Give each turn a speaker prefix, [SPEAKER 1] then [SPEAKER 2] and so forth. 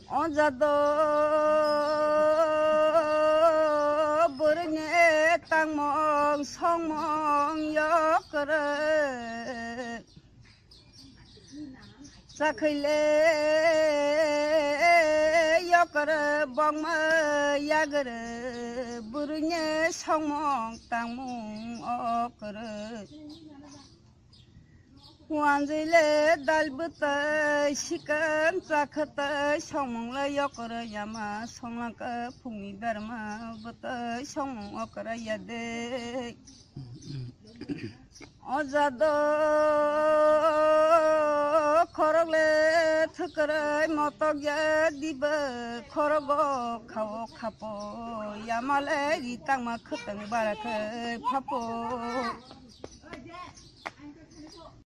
[SPEAKER 1] 어자도 버르네 땅멍 성멍 역그릇 사클레 역그릇 먹마 야그릇 버르네 성멍 땅멍 어그릇 완질레 달부터 시간 짜크터 성몽라 역거라 야마 성랑까 풍미다르마부터 성몽 어거라 야데 어자도 거럭레 특거라 못덕야 디버 거럭고 가오 카포 야말레 이 땅마 크땅 바라크 파포